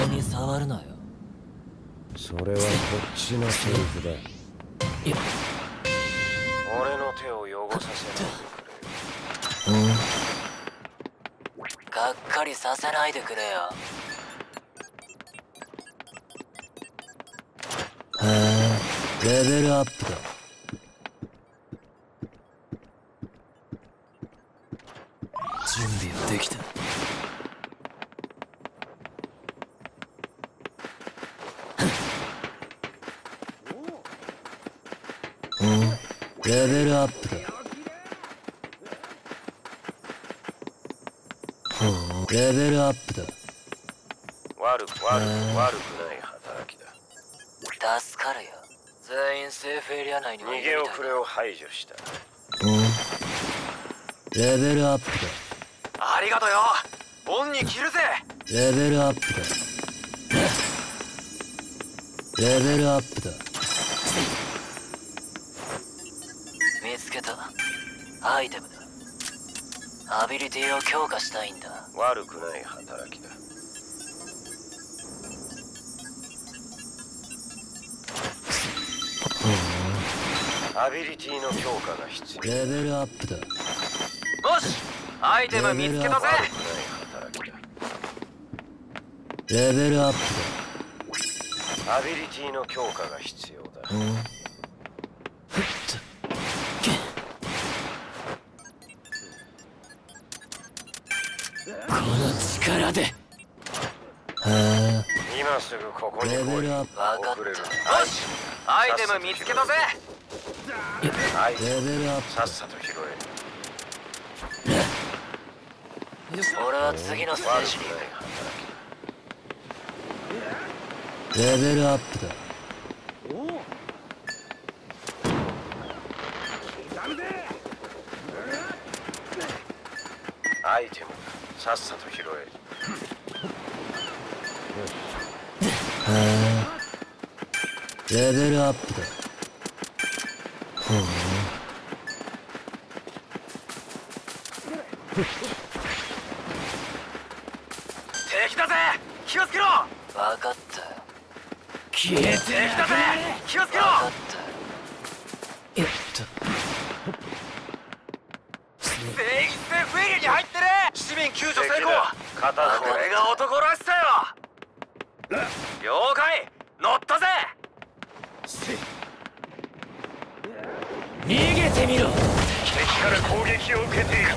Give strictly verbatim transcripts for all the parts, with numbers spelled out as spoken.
に触るなよ。 それはこっちのセリフだ。 いや、 俺の手を汚させないでくれよ。 うん、がっかりさせないでくれよ。へえ、レベルアップだ。準備はできた。うん、レベルアップだ。うん、レベルアップだ。 悪く悪く悪くない働きだ。 助かるよ。全員セーフエリア内に逃げ遅れを排除した。 うん、レベルアップだ。 ありがとよ。ボンに切るぜ。 レベルアップだ。レベルアップだ。見つけた。アイテムだ。アビリティを強化したいんだ。 悪くない働きだ。アビリティの強化が必要。 レベルアップだ。 よし、アイテム見つけたぜ。 悪くない働きだ。 レベルアップアビリティの強化が必要だ。 だ。うん、この力で。へえ、 今すぐここに来い。 レベルアップ。 遅れる。 よし、アイテム見つけたぜ。 アイテレベルアッムさっさと拾え。 プ。俺は次のステージに行悪くないく。レベルアップだ。 アイテムさっさと拾え。 へえ、レベルアップだ。ふん、 敵だぜ。気をつけろ。 分かったよ。消えて敵だぜ。気をつけろ。 分かったよ。よっと。 全員セーフエリアに入ってね。市民救助成功。 片これが男らしさよ。了解。乗ったぜ。 逃げてみろ。 敵から攻撃を受けている。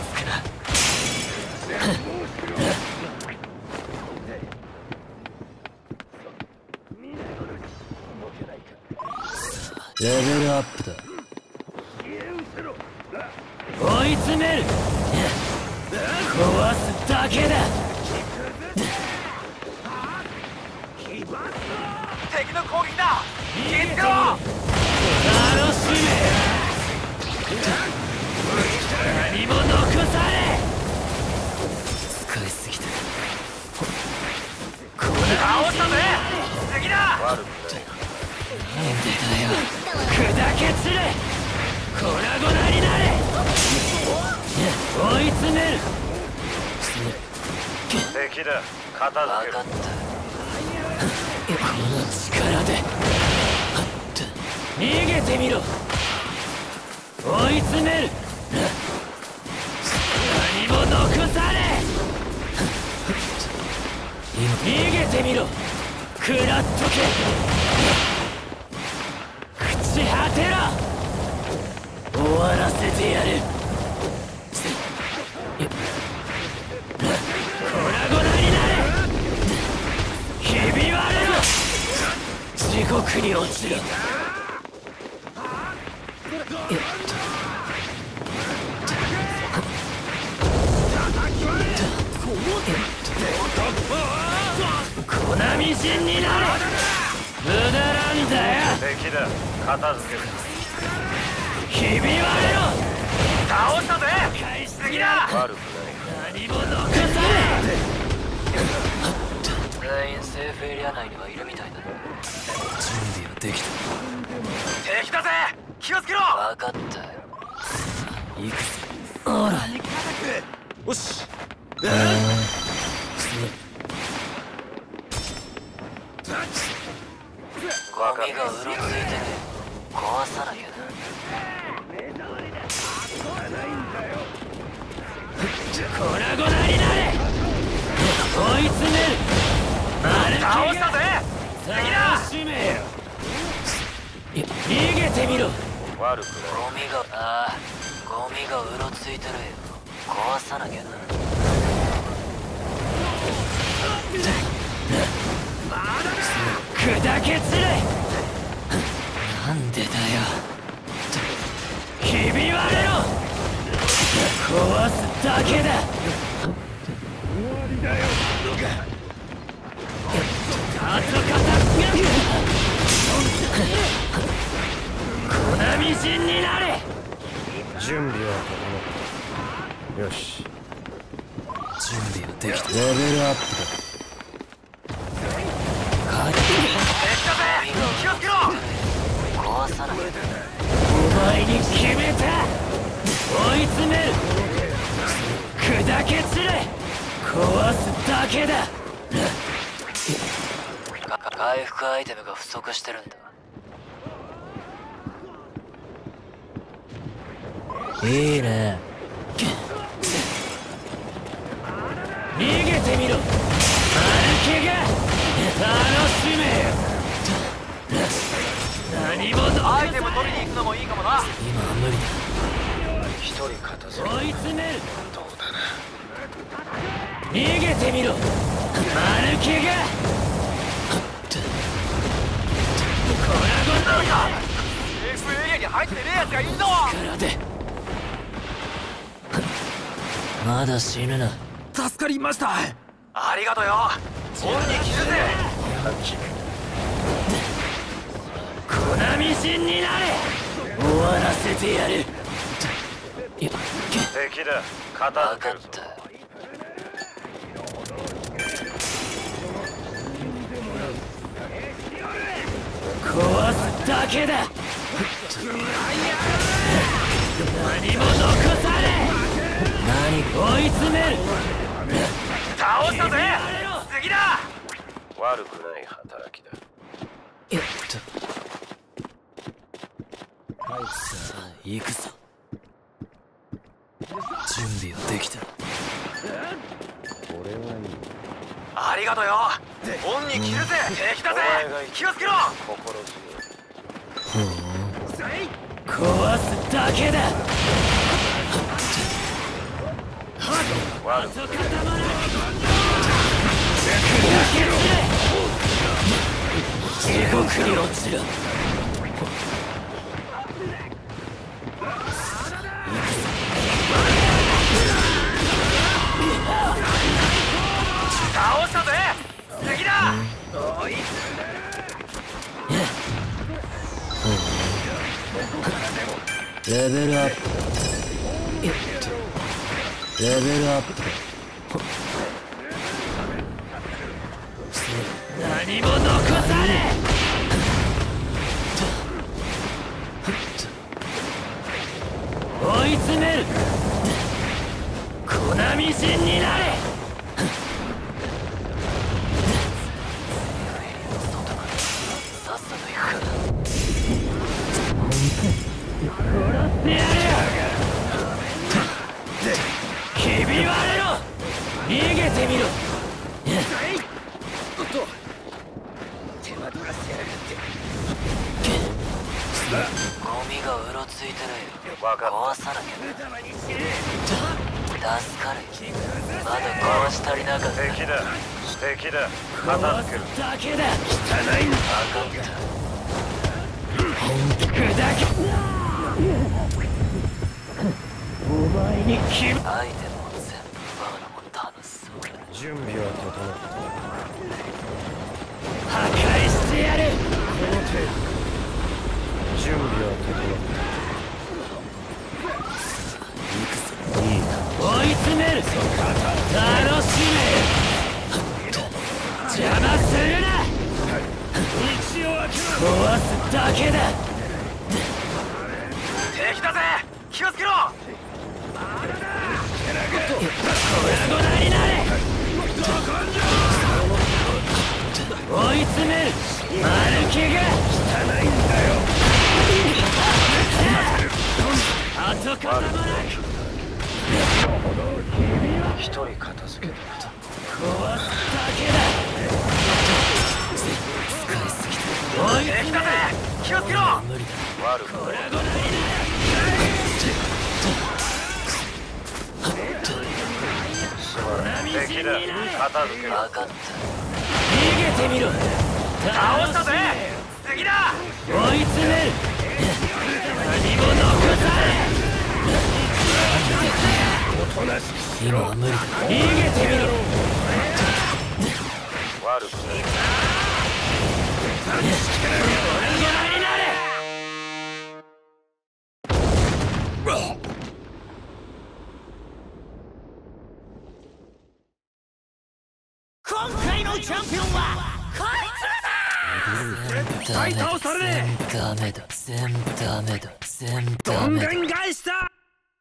レベルアップだ。追い詰める。壊すだけだ。 敵の攻撃だ。気をつけろ。 楽しめ。何も残され。使いすぎた。これ倒したぜ。次だ。 悪くない。 なんでだよ。砕け散れ。粉々になれ。追い詰める。 敵だ。片付ける。 分かった。この力で。逃げてみろ。追い詰める。何も残され。逃げてみろ。食らっとけ。朽ち果てろ。終わらせてやる。粉々になれ。ひび割れろ。地獄に落ちろ。粉みじんになれ。無駄なんだよ。 敵だ。片付ける。 ひび割れろ。 倒したぜ。 返しすぎ次だ。 だ。 悪くない。 何も残され。全員セーフエリア内にはいるみたいだな。準備はできた。 敵だぜ。気をつけろ。 分かったよ。行くぜ。ほら。 よし。 分かっゴミがうろついてる。壊さなきゃな。 粉々になれ。追い詰める。 倒したぜ。次だ。 楽しめよ。逃げてみろ。 た。悪くゴミが、ああ、ゴミがうろついてるよ。壊さなきゃな。 砕けつれ。なんでだよ。ひび割れろ。壊すだけだ。終わりだよ。あとかた粉みじんになれ。 準備は整った。よし。 準備はできた。 レベルアップだ。 気をつけろ。壊さなきゃ。 お前に決めた。追い詰める。砕けつれ。壊すだけだ。 か回復アイテムが不足してるんだ。 いいね。逃げてみろ。歩きが楽しめよ。何も残アイテム取りに行くのもいいかもな。 今は無理一人片付けだ。追い詰める。 どうだな。 逃げてみろ。歩きがこらごとか。セーフエリアに入ってねえやつがいんぞ。 からでまだ死ぬな。 助かりました。ありがとよ。恩に着るぜ。 粉みじんになれ。終わらせてやる。いや敵だ。片分付けるぞ。 かった。 壊すだけだ。何も残され。何追い詰める。 倒したぜ。次だ。 悪くない働きだ。 やっとさあ行くぞ。準備はできた。 俺はいい。 ありがとよ。恩に着るぜ。敵だぜ。気をつけろ。 心強い。 壊すだけだ。 悪くない。 地獄に落ちろ。 倒したぜ。次だ。 レベルアップだ。レベルアップだ。 何も残され。追い詰める。粉みじんになれ。 さっさと行くか。 殺してやるよ。ひび割れろ。逃げてみろ。 ゴミがうろついてるよ。 わか壊さなきゃな。助かる。まだ壊し足りなかった。 敵だ。敵だ。片壊付ける。 すだけだ。汚いんだ。砕け。お前に決め。 アイテムを全部奪うのも楽しそうだ。 準備は整った。 破壊してやる。 この程度。準備は整った。いいか。 追い詰める。楽しめ。邪魔するな。壊すだけだ。 敵だぜ。気をつけろ。 粉々になれ。追い詰める。歩きがと固まらく一人片付けた。 壊すだけだ。使いすぎた。追いつめ気をつけろ。 無理だ。 悪くこれごらにな敵だ。片付けろ。 分かった。逃げてみろ。 倒したぜ。次だ。 追い詰める。何も残され。今は無理だ。逃げてみろ。 悪くない。 これぐらいになれ。今回のチャンピオンはこいつらだ。 絶対倒されねえ。 ダメだ。全ダメだ。全ダメだ。 どんでん返した。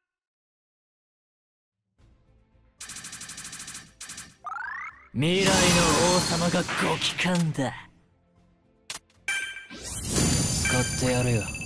未来の王様がご帰還だ。使ってやるよ。